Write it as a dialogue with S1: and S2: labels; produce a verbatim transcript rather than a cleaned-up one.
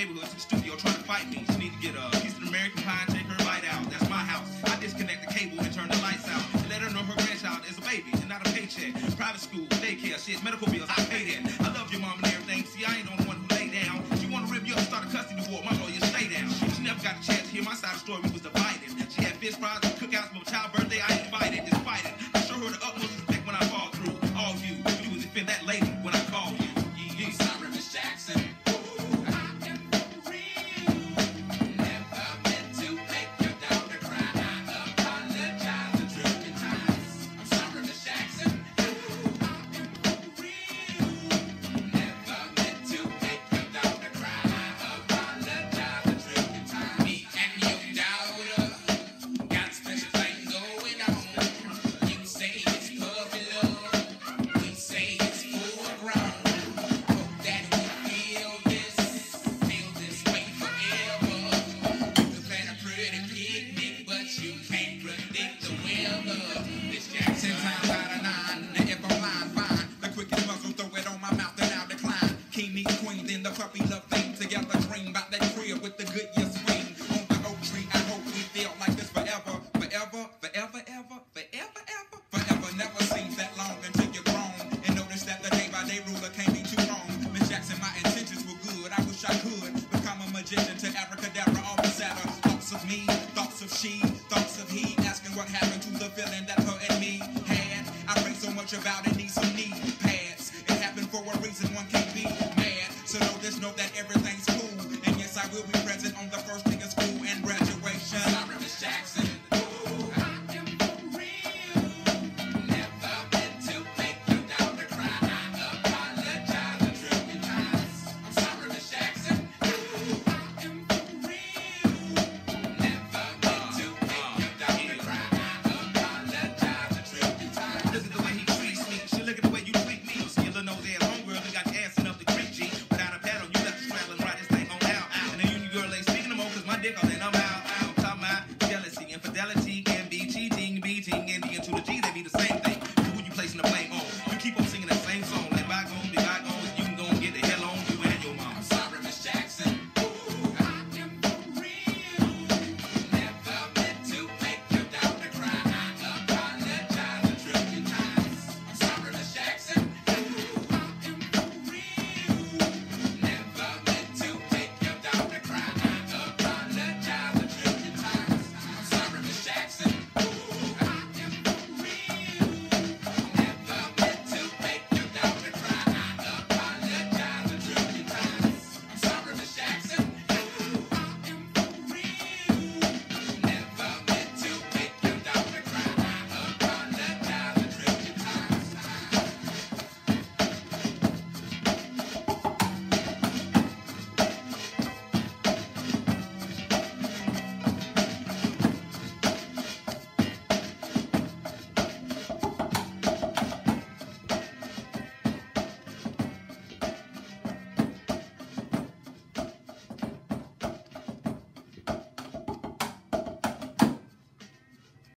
S1: neighborhood to the studio trying to fight me. She need to get a piece of American pie and take her bite out. That's my house. I disconnect the cable and turn the lights out. And let her know her grandchild is a baby and not a paycheck. Private school, daycare, shit, medical bills, I pay that. I love your mom and everything. See, I ain't the only one who lay down. She wanna rip you up, start a custody war. My lawyer, stay down. She never got a chance to hear my side of the story. We was divided. She had fish fries and cookouts for my child's birthday. I invited, despite it. I show her the utmost respect when I fall through. All you, you was defend that lady when I call you. Yeah, yeah.
S2: Sorry, Miss Jackson. About it, need some knee pads. It happened for a reason, one can't be mad. So know this, know that everything's cool. And yes, I will be present on the first thing is